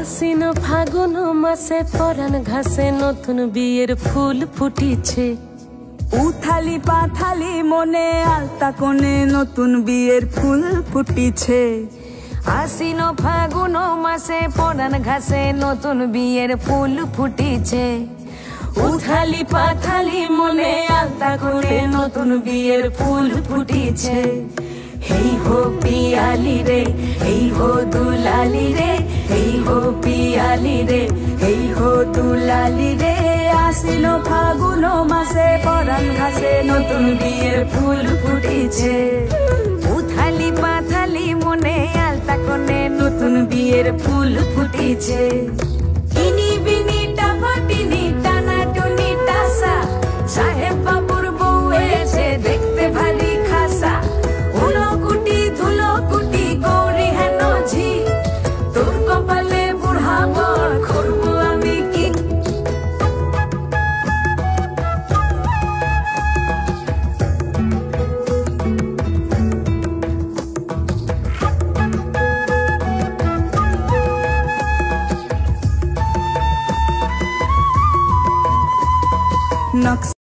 আশ্বিন ফাগুন মাসে পরাণ ঘাসে নতুন বিয়ের ফুল ফুটিছে। উথালি পাথালি মনে আলতা কোণে নতুন বিয়ের ফুল ফুটিছে। আশ্বিন ফাগুন মাসে পরাণ ঘাসে নতুন বিয়ের ফুল ফুটিছে। উথালি পাথালি মনে আলতা কোণে নতুন বিয়ের ফুল ফুটিছে। হেই হো পিয়ালি রে, হেই হো দুলালি রে, হেই হো পিয়ালি রে, হেই হো দুলালি রে। আশ্বিন ফাগুন মাসে পরাণ ঘাসে নতুন বিয়ের ফুল ফুটিছে। উথালি পাথালি মনে আলতা কোণে নতুন বিয়ের ফুল ফুটিছে। ইনি বিনি টাপাটিনি টানা টুনি টাসা, সাহেব বাবুর বউ এসে দেখতে ভারী খাসা। উনকুটি ধুলোকুটি গৌরী হেন ঝি, তোর কপালে বুড়া বর করবো আমি কি। নকশা